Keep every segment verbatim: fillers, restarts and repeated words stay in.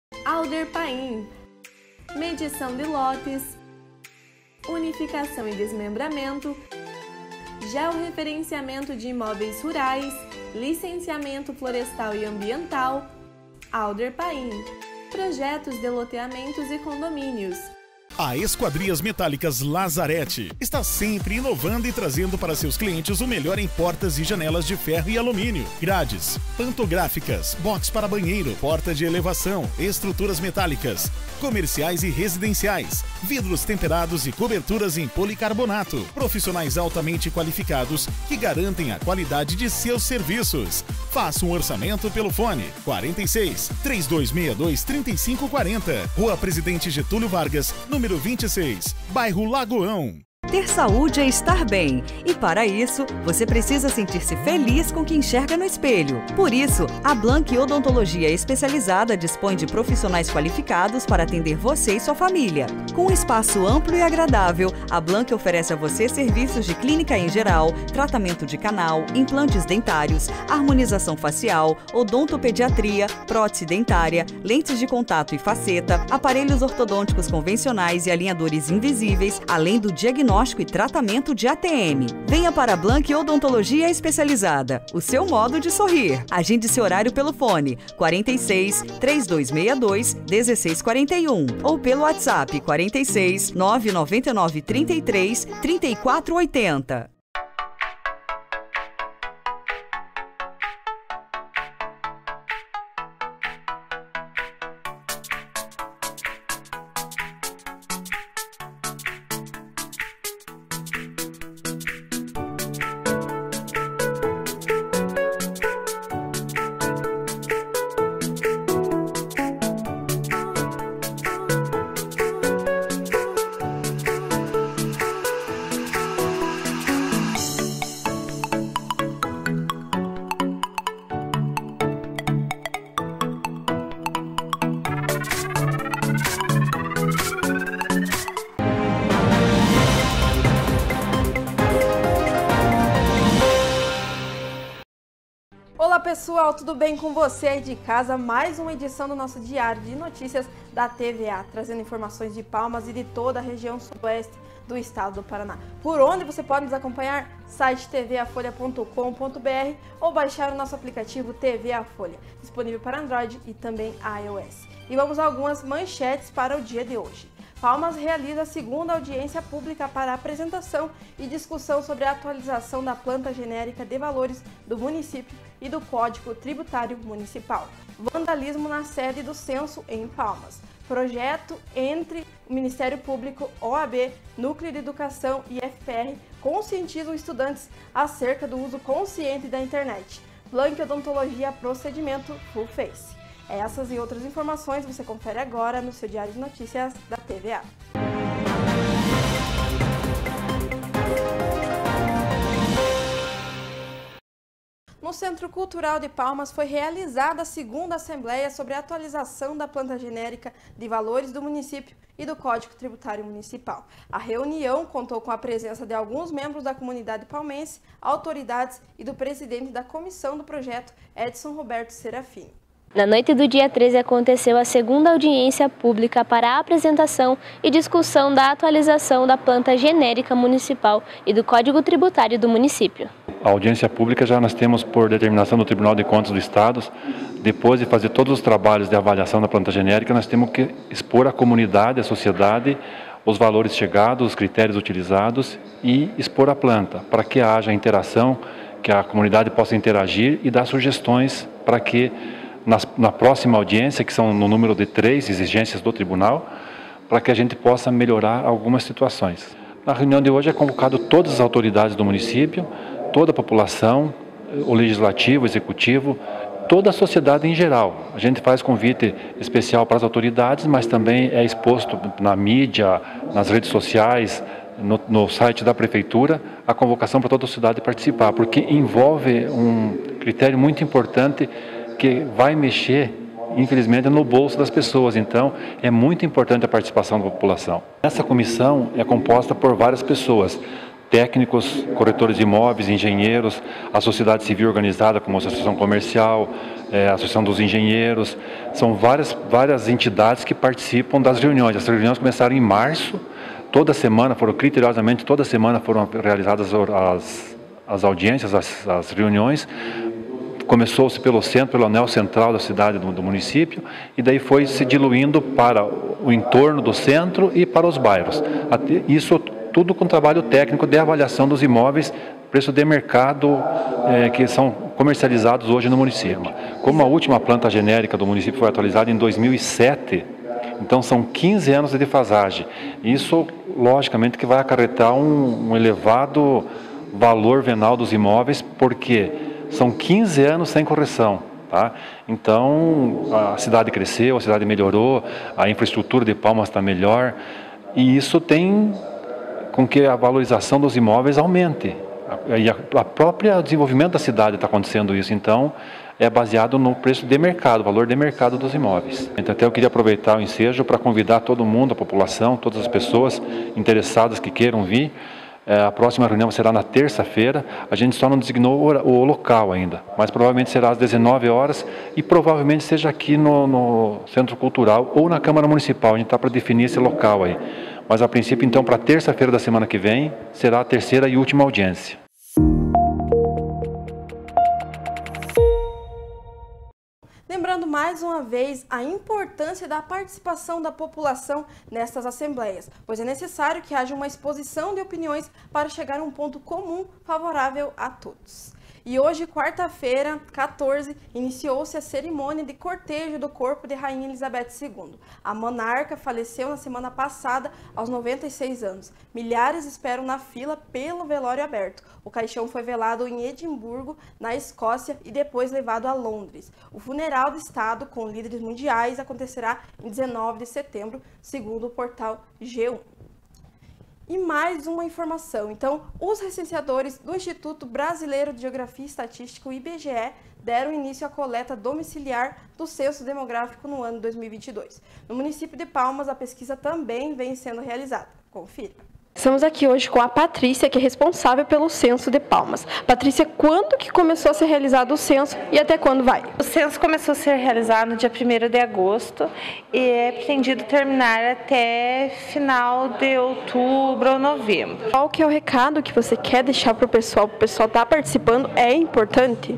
Alder Paim, medição de lotes, unificação e desmembramento, georreferenciamento de imóveis rurais, licenciamento florestal e ambiental. Alder Paim, projetos de loteamentos e condomínios. A Esquadrias Metálicas Lazarete está sempre inovando e trazendo para seus clientes o melhor em portas e janelas de ferro e alumínio, grades, pantográficas, box para banheiro, porta de elevação, estruturas metálicas, comerciais e residenciais, vidros temperados e coberturas em policarbonato, profissionais altamente qualificados que garantem a qualidade de seus serviços. Faça um orçamento pelo fone quarenta e seis, três dois seis dois, três cinco quatro zero, Rua Presidente Getúlio Vargas, número vinte e seis, bairro Lagoão. Ter saúde é estar bem, e para isso, você precisa sentir-se feliz com o que enxerga no espelho. Por isso, a Blank Odontologia Especializada dispõe de profissionais qualificados para atender você e sua família. Com um espaço amplo e agradável, a Blank oferece a você serviços de clínica em geral, tratamento de canal, implantes dentários, harmonização facial, odontopediatria, prótese dentária, lentes de contato e faceta, aparelhos ortodônticos convencionais e alinhadores invisíveis, além do diagnóstico e tratamento de A T M. Venha para a Blank Odontologia Especializada, o seu modo de sorrir. Agende seu horário pelo fone quarenta e seis, três dois seis dois, um seis quatro um ou pelo WhatsApp quarenta e seis, nove nove nove, trinta e três, trinta e quatro oitenta. Olá pessoal, tudo bem com você aí de casa? Mais uma edição do nosso Diário de Notícias da T V A, trazendo informações de Palmas e de toda a região sudoeste do estado do Paraná. Por onde você pode nos acompanhar? Site t v a folha ponto com ponto b r ou baixar o nosso aplicativo T V A Folha, disponível para Android e também iOS. E vamos a algumas manchetes para o dia de hoje. Palmas realiza a segunda audiência pública para apresentação e discussão sobre a atualização da planta genérica de valores do município e do Código Tributário Municipal. Vandalismo na sede do Censo em Palmas. Projeto entre o Ministério Público, O A B, Núcleo de Educação e F P R conscientizam estudantes acerca do uso consciente da internet. Blank Odontologia Procedimento Full Face. Essas e outras informações você confere agora no seu Diário de Notícias da T V A. No Centro Cultural de Palmas foi realizada a segunda Assembleia sobre a atualização da planta genérica de valores do município e do Código Tributário Municipal. A reunião contou com a presença de alguns membros da comunidade palmense, autoridades e do presidente da comissão do projeto, Edson Roberto Serafini. Na noite do dia treze aconteceu a segunda audiência pública para a apresentação e discussão da atualização da planta genérica municipal e do Código Tributário do município. A audiência pública já nós temos por determinação do Tribunal de Contas do Estado, depois de fazer todos os trabalhos de avaliação da planta genérica, nós temos que expor à comunidade, à sociedade, os valores chegados, os critérios utilizados e expor a planta, para que haja interação, que a comunidade possa interagir e dar sugestões para que nas, na próxima audiência, que são no número de três exigências do tribunal, para que a gente possa melhorar algumas situações. Na reunião de hoje é convocado todas as autoridades do município, toda a população, o legislativo, o executivo, toda a sociedade em geral. A gente faz convite especial para as autoridades, mas também é exposto na mídia, nas redes sociais, no, no site da prefeitura, a convocação para toda a sociedade participar, porque envolve um critério muito importante que vai mexer, infelizmente, no bolso das pessoas. Então, é muito importante a participação da população. Essa comissão é composta por várias pessoas, técnicos, corretores de imóveis, engenheiros, a sociedade civil organizada como associação comercial, é, a Associação dos Engenheiros, são várias, várias entidades que participam das reuniões. As reuniões começaram em março, toda semana, foram criteriosamente, toda semana foram realizadas as, as audiências, as, as reuniões. Começou-se pelo centro, pelo anel central da cidade, do, do município, e daí foi se diluindo para o entorno do centro e para os bairros. Isso tudo com trabalho técnico de avaliação dos imóveis, preço de mercado é, que são comercializados hoje no município. Como a última planta genérica do município foi atualizada em dois mil e sete, então são quinze anos de defasagem. Isso, logicamente, que vai acarretar um, um elevado valor venal dos imóveis, porque são quinze anos sem correção, tá? Então, a cidade cresceu, a cidade melhorou, a infraestrutura de Palmas está melhor, e isso tem com que a valorização dos imóveis aumente. E a própria desenvolvimento da cidade está acontecendo isso, então é baseado no preço de mercado, valor de mercado dos imóveis. Então, até eu queria aproveitar o ensejo para convidar todo mundo, a população, todas as pessoas interessadas que queiram vir. A próxima reunião será na terça-feira, a gente só não designou o local ainda, mas provavelmente será às dezenove horas e provavelmente seja aqui no, no Centro Cultural ou na Câmara Municipal, a gente está para definir esse local aí. Mas a princípio, então, para terça-feira da semana que vem, será a terceira e última audiência. Lembrando mais uma vez a importância da participação da população nestas assembleias, pois é necessário que haja uma exposição de opiniões para chegar a um ponto comum favorável a todos. E hoje, quarta-feira, quatorze, iniciou-se a cerimônia de cortejo do corpo de Rainha Elizabeth segunda. A monarca faleceu na semana passada, aos noventa e seis anos. Milhares esperam na fila pelo velório aberto. O caixão foi velado em Edimburgo, na Escócia, e depois levado a Londres. O funeral de Estado, com líderes mundiais, acontecerá em dezenove de setembro, segundo o portal G um. E mais uma informação, então, os recenseadores do Instituto Brasileiro de Geografia e Estatística, o I B G E, deram início à coleta domiciliar do censo demográfico no ano dois mil e vinte e dois. No município de Palmas, a pesquisa também vem sendo realizada. Confira. Estamos aqui hoje com a Patrícia, que é responsável pelo censo de Palmas. Patrícia, quando que começou a ser realizado o censo e até quando vai? O censo começou a ser realizado no dia primeiro de agosto e é pretendido terminar até final de outubro ou novembro. Qual que é o recado que você quer deixar para o pessoal? O pessoal está participando, é importante?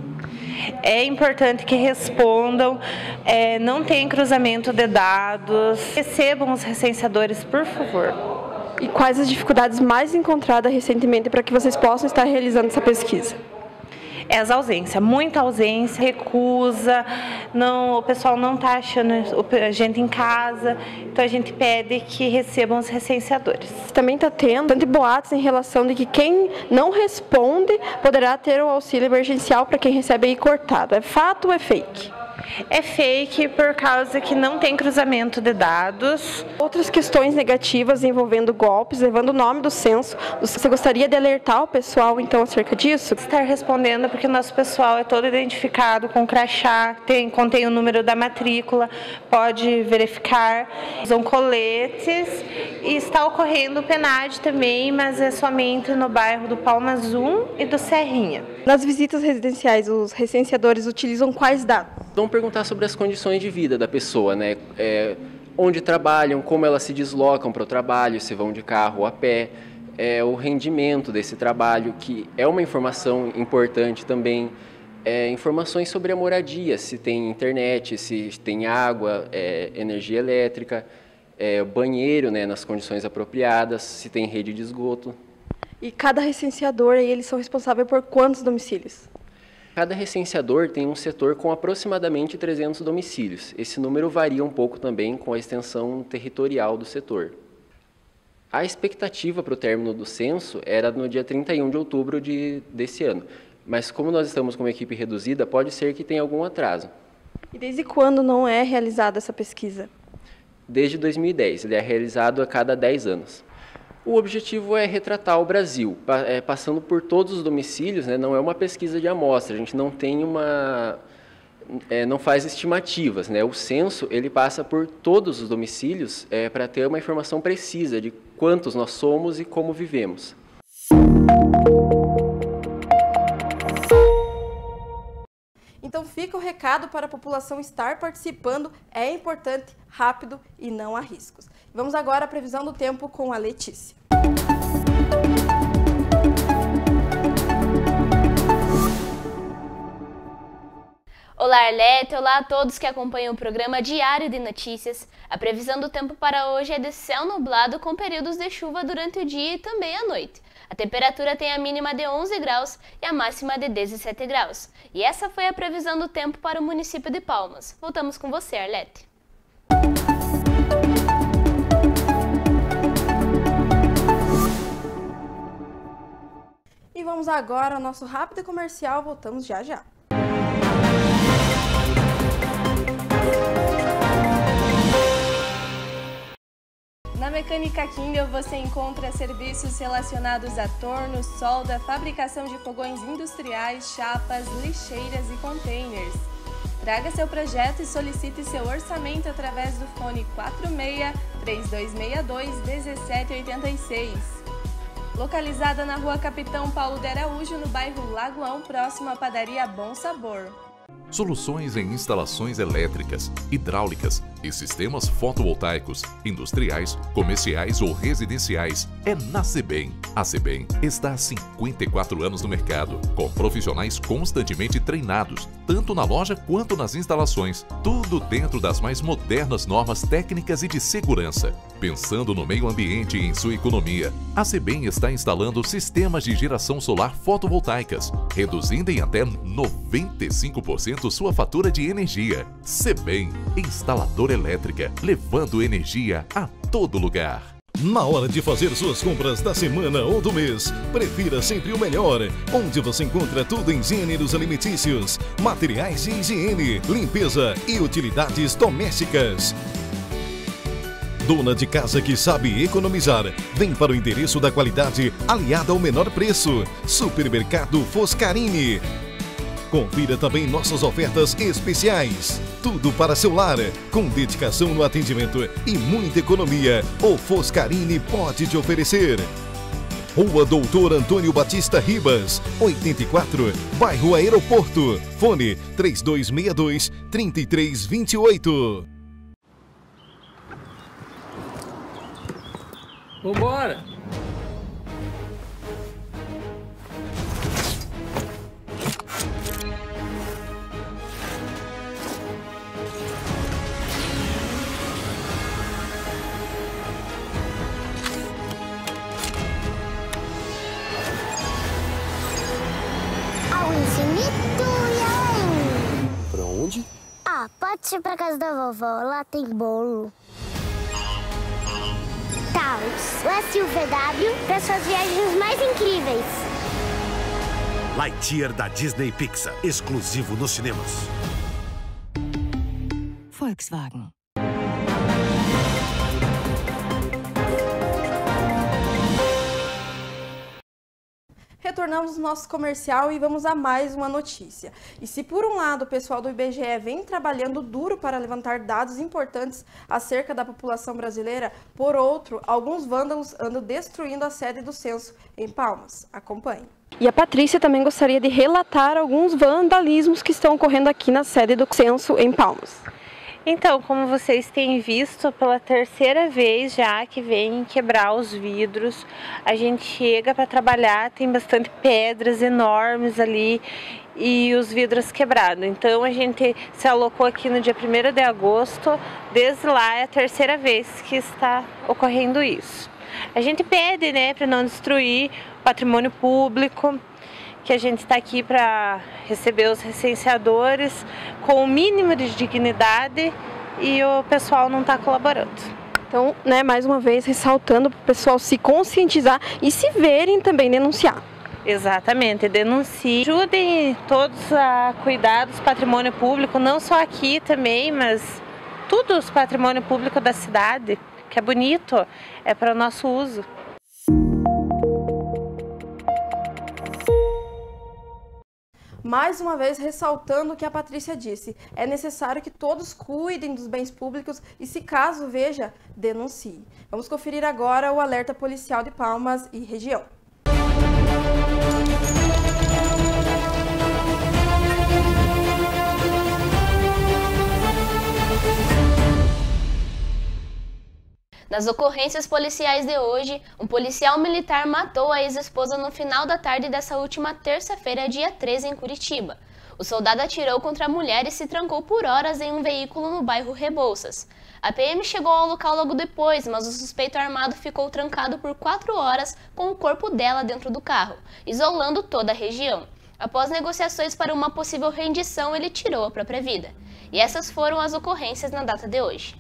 É importante que respondam, é, não tem cruzamento de dados, recebam os recenseadores, por favor. E quais as dificuldades mais encontradas recentemente para que vocês possam estar realizando essa pesquisa? É as ausências, muita ausência, recusa, não, o pessoal não está achando a gente em casa, então a gente pede que recebam os recenseadores. Também está tendo tanto boatos em relação de que quem não responde poderá ter o auxílio emergencial para quem recebe aí cortado. É fato ou é fake? É fake por causa que não tem cruzamento de dados. Outras questões negativas envolvendo golpes, levando o nome do censo. Você gostaria de alertar o pessoal, então, acerca disso? Estar respondendo porque o nosso pessoal é todo identificado com crachá, tem, contém o número da matrícula, pode verificar, usam coletes e está ocorrendo o PENAD também, mas é somente no bairro do Palmas um e do Serrinha. Nas visitas residenciais, os recenseadores utilizam quais dados? Vão perguntar sobre as condições de vida da pessoa, né? É, onde trabalham, como elas se deslocam para o trabalho, se vão de carro ou a pé, é, o rendimento desse trabalho, que é uma informação importante também, é, informações sobre a moradia, se tem internet, se tem água, é, energia elétrica, é, banheiro, né, nas condições apropriadas, se tem rede de esgoto. E cada recenseador, eles são responsáveis por quantos domicílios? Cada recenseador tem um setor com aproximadamente trezentos domicílios. Esse número varia um pouco também com a extensão territorial do setor. A expectativa para o término do censo era no dia trinta e um de outubro de, desse ano. Mas como nós estamos com uma equipe reduzida, pode ser que tenha algum atraso. E desde quando não é realizada essa pesquisa? Desde dois mil e dez. Ele é realizado a cada dez anos. O objetivo é retratar o Brasil, passando por todos os domicílios, né? Não é uma pesquisa de amostra, a gente não tem uma, é, não faz estimativas, né? O censo ele passa por todos os domicílios é, para ter uma informação precisa de quantos nós somos e como vivemos. Então, Então fica o recado para a população estar participando, é importante, rápido e não há riscos. Vamos agora à previsão do tempo com a Letícia. Olá, Arlete! Olá a todos que acompanham o programa Diário de Notícias. A previsão do tempo para hoje é de céu nublado com períodos de chuva durante o dia e também à noite. A temperatura tem a mínima de onze graus e a máxima de dezessete graus. E essa foi a previsão do tempo para o município de Palmas. Voltamos com você, Arlete. E vamos agora ao nosso rápido comercial. Voltamos já já. Na Mecânica Kindle você encontra serviços relacionados a torno, solda, fabricação de fogões industriais, chapas, lixeiras e containers. Traga seu projeto e solicite seu orçamento através do fone quatro seis, três dois seis dois, um sete oito seis. Localizada na Rua Capitão Paulo de Araújo, no bairro Lagoão, próximo à padaria Bom Sabor. Soluções em instalações elétricas, hidráulicas e sistemas fotovoltaicos, industriais, comerciais ou residenciais é na Sebem. A Sebem está há cinquenta e quatro anos no mercado, com profissionais constantemente treinados, tanto na loja quanto nas instalações, tudo dentro das mais modernas normas técnicas e de segurança. Pensando no meio ambiente e em sua economia, a Sebem está instalando sistemas de geração solar fotovoltaicas, reduzindo em até noventa e cinco por cento sua fatura de energia. Sebem, instaladora elétrica, levando energia a todo lugar. Na hora de fazer suas compras da semana ou do mês, prefira sempre o melhor, onde você encontra tudo em gêneros alimentícios, materiais de higiene, limpeza e utilidades domésticas. Dona de casa que sabe economizar, vem para o endereço da qualidade aliada ao menor preço. Supermercado Foscarini. Confira também nossas ofertas especiais. Tudo para seu lar, com dedicação no atendimento e muita economia. O Foscarini pode te oferecer. Rua Doutor Antônio Batista Ribas, oitenta e quatro, bairro Aeroporto. Fone três dois seis dois, três três dois oito. Vambora! Ao infinito e além. Pra onde? Ah, pode ser pra casa da vovó, lá tem bolo. Taos, o S U V W para suas viagens mais incríveis. Lightyear da Disney Pixar, exclusivo nos cinemas. Volkswagen. Retornamos no nosso comercial e vamos a mais uma notícia. E se por um lado o pessoal do I B G E vem trabalhando duro para levantar dados importantes acerca da população brasileira, por outro, alguns vândalos andam destruindo a sede do censo em Palmas. Acompanhe. E a Patrícia também gostaria de relatar alguns vandalismos que estão ocorrendo aqui na sede do censo em Palmas. Então, como vocês têm visto, pela terceira vez já que vem quebrar os vidros, a gente chega para trabalhar, tem bastante pedras enormes ali e os vidros quebrados. Então, a gente se alocou aqui no dia primeiro de agosto, desde lá é a terceira vez que está ocorrendo isso. A gente pede, né, para não destruir o patrimônio público, que a gente está aqui para receber os recenseadores com o mínimo de dignidade e o pessoal não está colaborando. Então, né, mais uma vez, ressaltando para o pessoal se conscientizar e se verem também denunciar. Exatamente, denuncie. Ajudem todos a cuidar dos patrimônio público, não só aqui também, mas tudo os patrimônio público da cidade, que é bonito, é para o nosso uso. Mais uma vez, ressaltando o que a Patrícia disse, é necessário que todos cuidem dos bens públicos e, se caso veja, denuncie. Vamos conferir agora o alerta policial de Palmas e região. Nas ocorrências policiais de hoje, um policial militar matou a ex-esposa no final da tarde dessa última terça-feira, dia treze, em Curitiba. O soldado atirou contra a mulher e se trancou por horas em um veículo no bairro Rebouças. A P M chegou ao local logo depois, mas o suspeito armado ficou trancado por quatro horas com o corpo dela dentro do carro, isolando toda a região. Após negociações para uma possível rendição, ele tirou a própria vida. E essas foram as ocorrências na data de hoje.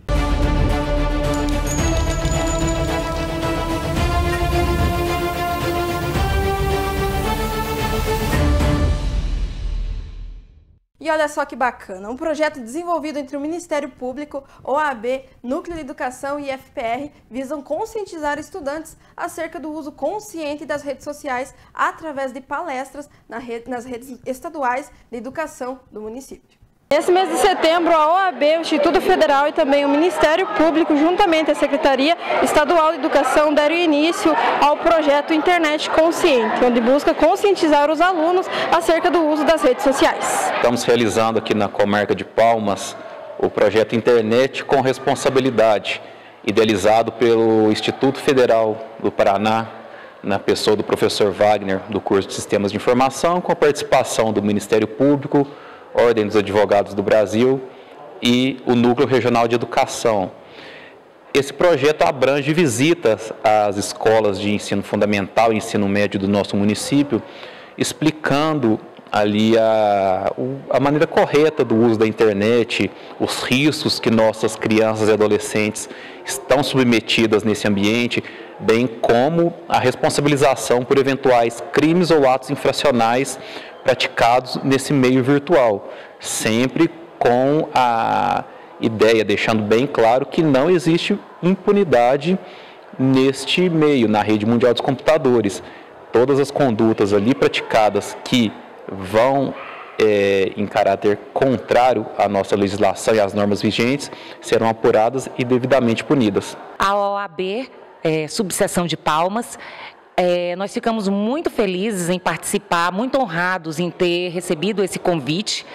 E olha só que bacana, um projeto desenvolvido entre o Ministério Público, O A B, Núcleo de Educação e I F P R visam conscientizar estudantes acerca do uso consciente das redes sociais através de palestras nas redes estaduais de educação do município. Nesse mês de setembro, a O A B, o Instituto Federal e também o Ministério Público, juntamente à Secretaria Estadual de Educação, deram início ao projeto Internet Consciente, onde busca conscientizar os alunos acerca do uso das redes sociais. Estamos realizando aqui na comarca de Palmas o projeto Internet com Responsabilidade, idealizado pelo Instituto Federal do Paraná, na pessoa do professor Wagner, do curso de Sistemas de Informação, com a participação do Ministério Público, Ordem dos Advogados do Brasil e o Núcleo Regional de Educação. Esse projeto abrange visitas às escolas de ensino fundamental e ensino médio do nosso município, explicando ali a, a maneira correta do uso da internet, os riscos que nossas crianças e adolescentes estão submetidas nesse ambiente, bem como a responsabilização por eventuais crimes ou atos infracionais praticados nesse meio virtual, sempre com a ideia, deixando bem claro que não existe impunidade neste meio, na rede mundial dos computadores. Todas as condutas ali praticadas que vão é, em caráter contrário à nossa legislação e às normas vigentes serão apuradas e devidamente punidas. A O A B, é, subseção de Palmas, É, nós ficamos muito felizes em participar, muito honrados em ter recebido esse convite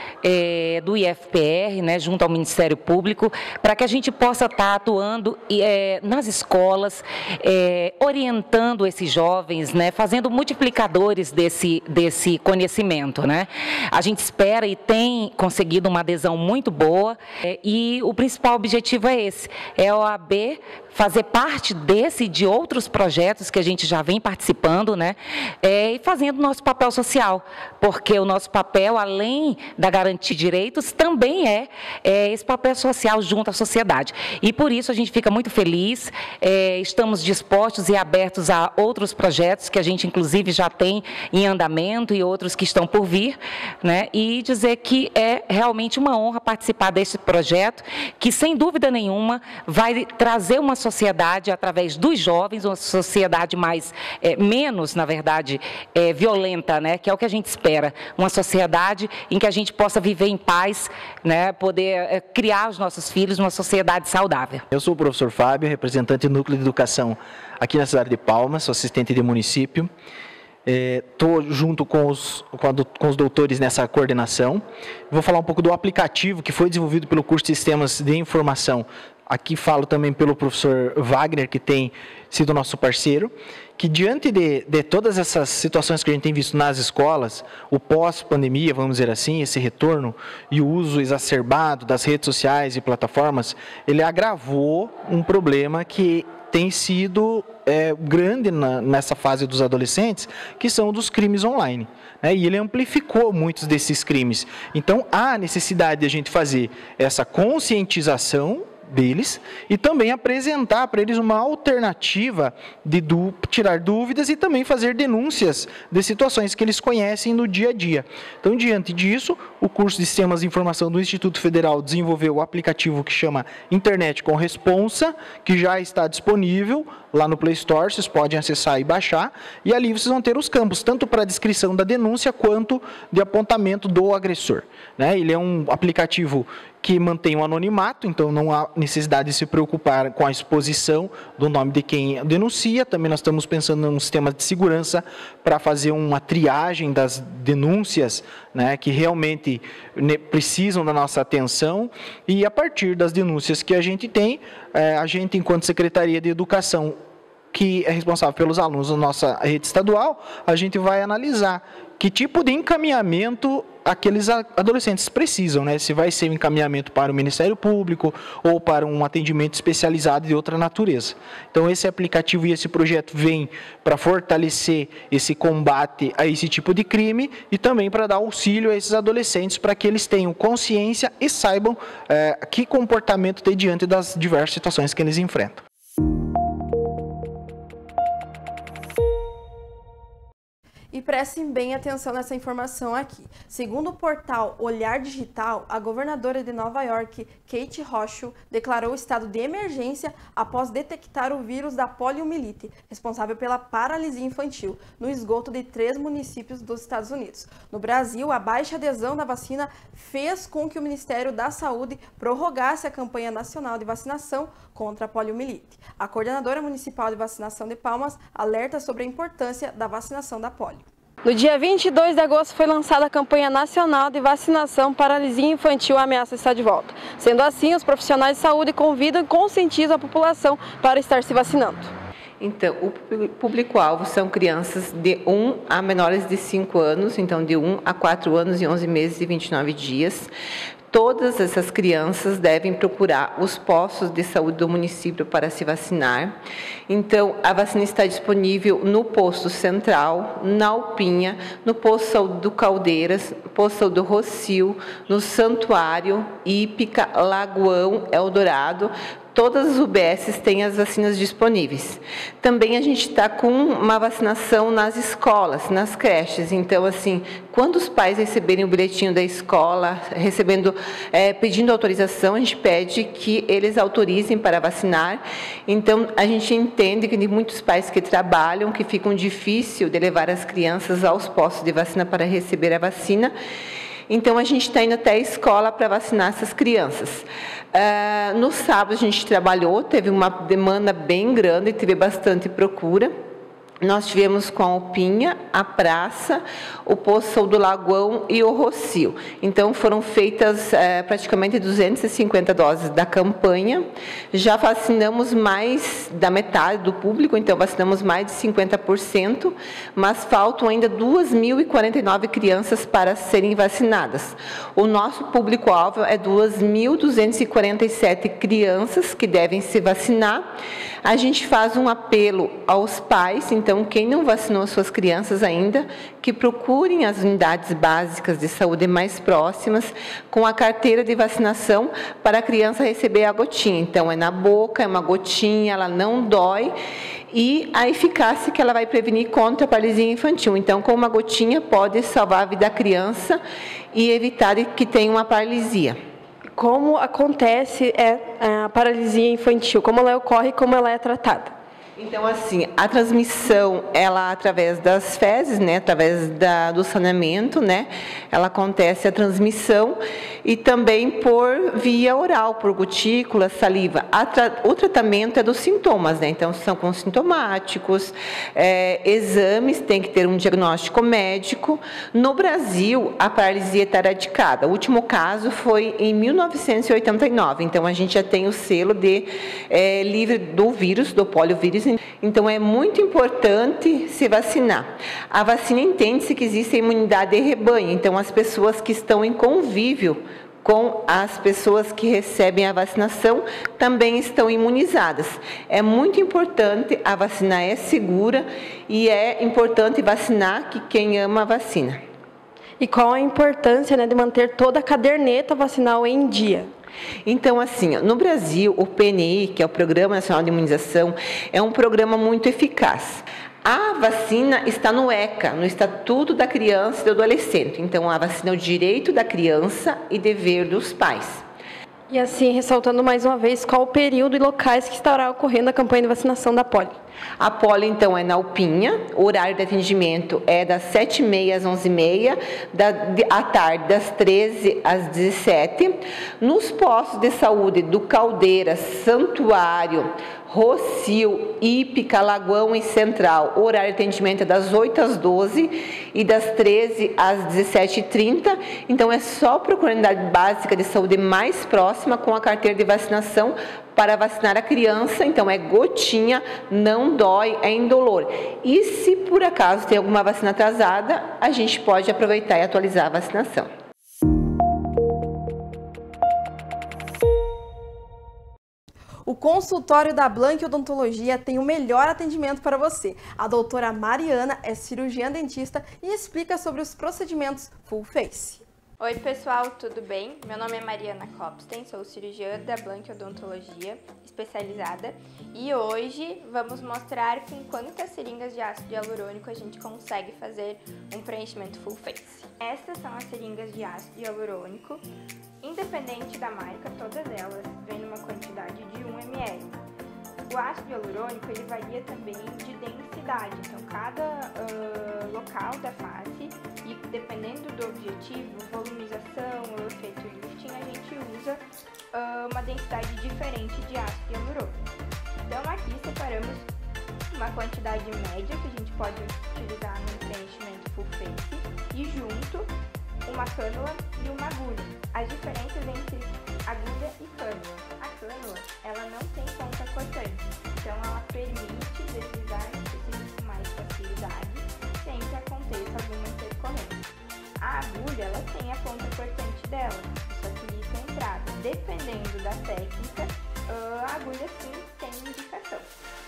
é, do I F P R, né, junto ao Ministério Público, para que a gente possa estar atuando é, nas escolas, é, orientando esses jovens, né, fazendo multiplicadores desse, desse conhecimento, né? A gente espera e tem conseguido uma adesão muito boa é, e o principal objetivo é esse, é a O A B fazer parte desse e de outros projetos que a gente já vem participando, né, é, e fazendo nosso papel social, porque o nosso papel, além da garantia de direitos, também é, é esse papel social junto à sociedade. E por isso a gente fica muito feliz, é, estamos dispostos e abertos a outros projetos que a gente inclusive já tem em andamento e outros que estão por vir, né, e dizer que é realmente uma honra participar desse projeto, que sem dúvida nenhuma vai trazer uma sociedade através dos jovens, uma sociedade mais, é, menos, na verdade, é, violenta, né, que é o que a gente espera, uma sociedade em que a gente possa viver em paz, né, poder é, criar os nossos filhos numa sociedade saudável. Eu sou o professor Fábio, representante do Núcleo de Educação aqui na cidade de Palmas, sou assistente de município. Estou é, junto com os, com, a, com os doutores nessa coordenação. Vou falar um pouco do aplicativo que foi desenvolvido pelo curso de Sistemas de Informação. Aqui falo também pelo professor Wagner, que tem sido nosso parceiro, que diante de, de todas essas situações que a gente tem visto nas escolas, o pós-pandemia, vamos dizer assim, esse retorno e o uso exacerbado das redes sociais e plataformas, ele agravou um problema que tem sido é, grande na, nessa fase dos adolescentes, que são dos crimes online. Né? E ele amplificou muitos desses crimes. Então, há necessidade de a gente fazer essa conscientização deles e também apresentar para eles uma alternativa de du- tirar dúvidas e também fazer denúncias de situações que eles conhecem no dia a dia. Então, diante disso, o curso de Sistemas de Informação do Instituto Federal desenvolveu o aplicativo que chama Internet com Responsa, que já está disponível lá no Play Store, vocês podem acessar e baixar, e ali vocês vão ter os campos, tanto para a descrição da denúncia quanto de apontamento do agressor. Né? Ele é um aplicativo que mantém o anonimato, então não há necessidade de se preocupar com a exposição do nome de quem denuncia. Também nós estamos pensando num sistema de segurança para fazer uma triagem das denúncias, né, que realmente precisam da nossa atenção, e a partir das denúncias que a gente tem, a gente, enquanto Secretaria de Educação, que é responsável pelos alunos da nossa rede estadual, a gente vai analisar que tipo de encaminhamento aqueles adolescentes precisam, né? Se vai ser um encaminhamento para o Ministério Público ou para um atendimento especializado de outra natureza. Então, esse aplicativo e esse projeto vem para fortalecer esse combate a esse tipo de crime e também para dar auxílio a esses adolescentes para que eles tenham consciência e saibam é, que comportamento ter diante das diversas situações que eles enfrentam. E prestem bem atenção nessa informação aqui. Segundo o portal Olhar Digital, a governadora de Nova York, Kate Hochul, declarou estado de emergência após detectar o vírus da poliomielite, responsável pela paralisia infantil, no esgoto de três municípios dos Estados Unidos. No Brasil, a baixa adesão da vacina fez com que o Ministério da Saúde prorrogasse a campanha nacional de vacinação contra a poliomielite. A coordenadora municipal de vacinação de Palmas alerta sobre a importância da vacinação da polio. No dia vinte e dois de agosto foi lançada a campanha nacional de vacinação paralisia infantil, a ameaça está de volta. Sendo assim, os profissionais de saúde convidam e conscientizam a população para estar se vacinando. Então, o público-alvo são crianças de um a menores de cinco anos, então de um a quatro anos e onze meses e vinte e nove dias. Todas essas crianças devem procurar os postos de saúde do município para se vacinar. Então, a vacina está disponível no posto central, na Alpinha, no posto de saúde do Caldeiras, posto de saúde do Rocio, no Santuário, Ípica, Lagoão, Eldorado. Todas as U B Ss têm as vacinas disponíveis. Também a gente está com uma vacinação nas escolas, nas creches. Então, assim, quando os pais receberem o bilhetinho da escola, recebendo, é, pedindo autorização, a gente pede que eles autorizem para vacinar. Então, a gente entende que tem muitos pais que trabalham, que ficam difícil de levar as crianças aos postos de vacina para receber a vacina. Então, a gente está indo até a escola para vacinar essas crianças. Uh, no sábado, a gente trabalhou, teve uma demanda bem grande, teve bastante procura. Nós tivemos com a Alpinha, a Praça, o Poço do Lagoão e o Rocio. Então, foram feitas é, praticamente duzentas e cinquenta doses da campanha. Já vacinamos mais da metade do público, então vacinamos mais de cinquenta por cento, mas faltam ainda duas mil e quarenta e nove crianças para serem vacinadas. O nosso público-alvo é duas mil duzentas e quarenta e sete crianças que devem se vacinar. A gente faz um apelo aos pais, então quem não vacinou suas crianças ainda, que procurem as unidades básicas de saúde mais próximas com a carteira de vacinação para a criança receber a gotinha. Então é na boca, é uma gotinha, ela não dói e a eficácia que ela vai prevenir contra a paralisia infantil. Então com uma gotinha pode salvar a vida da criança e evitar que tenha uma paralisia. Como acontece é, a paralisia infantil? Como ela ocorre e como ela é tratada? Então, assim, a transmissão, ela através das fezes, né, através da, do saneamento, né, ela acontece a transmissão e também por via oral, por gotícula, saliva. Tra, o tratamento é dos sintomas, né, então são com sintomáticos, é, exames, tem que ter um diagnóstico médico. No Brasil, a paralisia está erradicada. O último caso foi em mil novecentos e oitenta e nove, então a gente já tem o selo de é, livre do vírus, do poliovírus. Então, é muito importante se vacinar. A vacina entende-se que existe imunidade de rebanho, então as pessoas que estão em convívio com as pessoas que recebem a vacinação também estão imunizadas. É muito importante, a vacina é segura e é importante vacinar que quem ama a vacina. E qual a importância, né, de manter toda a caderneta vacinal em dia? Então, assim, no Brasil, o P N I, que é o Programa Nacional de Imunização, é um programa muito eficaz. A vacina está no ECA, no Estatuto da Criança e do Adolescente. Então, a vacina é o direito da criança e dever dos pais. E assim, ressaltando mais uma vez, qual o período e locais que estará ocorrendo a campanha de vacinação da polio? A polio, então, é na Alpinha, o horário de atendimento é das sete e meia às onze e meia, da, à tarde das treze às dezessete. Nos postos de saúde do Caldeiras, Santuário, Rocio, Ípica, Lagoão e Central, o horário de atendimento é das oito às doze e das treze às dezessete e trinta. Então, é só procurar a unidade básica de saúde mais próxima com a carteira de vacinação para vacinar a criança. Então, é gotinha, não dói, é indolor. E se por acaso tem alguma vacina atrasada, a gente pode aproveitar e atualizar a vacinação. O consultório da Blank Odontologia tem o melhor atendimento para você. A doutora Mariana é cirurgiã dentista e explica sobre os procedimentos full face. Oi pessoal, tudo bem? Meu nome é Mariana Kopstein, sou cirurgiã da Blank Odontologia especializada e hoje vamos mostrar com quantas seringas de ácido hialurônico a gente consegue fazer um preenchimento full face. Estas são as seringas de ácido hialurônico, independente da marca, todas elas vêm numa quantidade de um mililitro. O ácido hialurônico ele varia também de densidade, então cada uh, local da face e dependendo do objetivo, volumização ou efeito lifting, a gente usa uh, uma densidade diferente de ácido hialurônico. Então aqui separamos uma quantidade média que a gente pode utilizar no preenchimento full face e junto uma cânula e uma agulha. As diferenças entre agulha e cânula. A cânula, ela não tem ponta cortante, então ela permite deslizar com mais facilidade sem que aconteça alguma intercorrência. A agulha, ela tem a ponta cortante dela, isso facilita a entrada. Dependendo da técnica, a agulha sim tem indicação.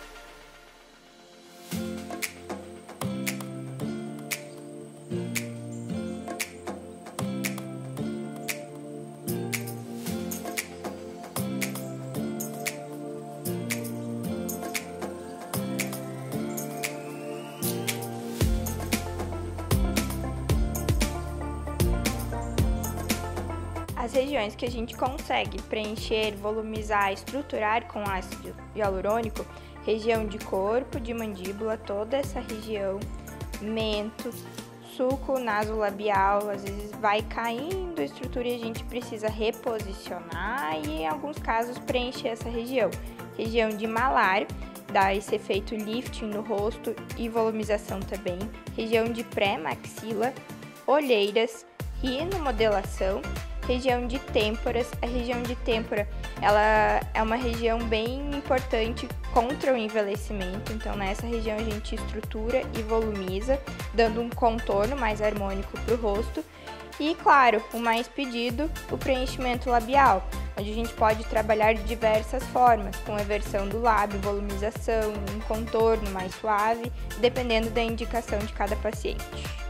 As regiões que a gente consegue preencher, volumizar, estruturar com ácido hialurônico, região de corpo, de mandíbula, toda essa região, mento, sulco nasolabial, às vezes vai caindo a estrutura e a gente precisa reposicionar e em alguns casos preencher essa região. Região de malar, dá esse efeito lifting no rosto e volumização também. Região de pré-maxila, olheiras, rinomodelação. Região de têmporas, a região de têmpora, ela é uma região bem importante contra o envelhecimento, então nessa região a gente estrutura e volumiza, dando um contorno mais harmônico para o rosto. E claro, o mais pedido, o preenchimento labial, onde a gente pode trabalhar de diversas formas, com eversão do lábio, volumização, um contorno mais suave, dependendo da indicação de cada paciente.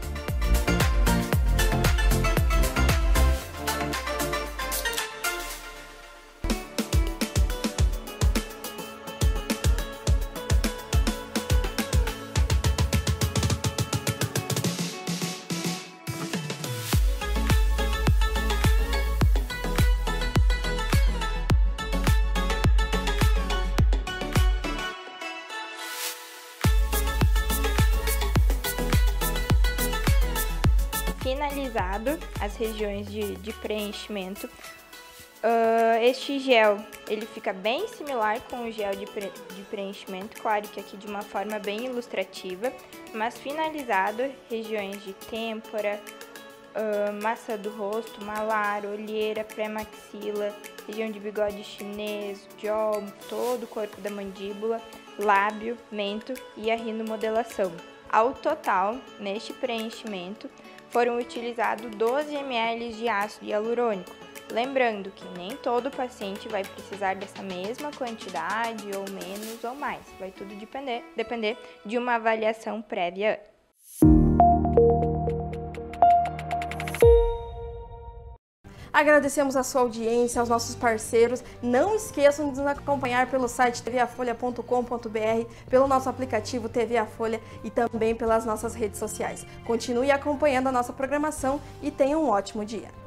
Finalizado as regiões de, de preenchimento, uh, este gel ele fica bem similar com o gel de, pre, de preenchimento, claro que aqui de uma forma bem ilustrativa, mas finalizado regiões de têmpora, uh, massa do rosto, malar, olheira, pré-maxila, região de bigode chinês, jaw, todo o corpo da mandíbula, lábio, mento e a rinomodelação. Ao total, neste preenchimento, foram utilizados doze mililitros de ácido hialurônico. Lembrando que nem todo paciente vai precisar dessa mesma quantidade, ou menos ou mais. Vai tudo depender, depender de uma avaliação prévia. Agradecemos a sua audiência, aos nossos parceiros. Não esqueçam de nos acompanhar pelo site t v a folha ponto com ponto b r, pelo nosso aplicativo T V A Folha e também pelas nossas redes sociais. Continue acompanhando a nossa programação e tenha um ótimo dia.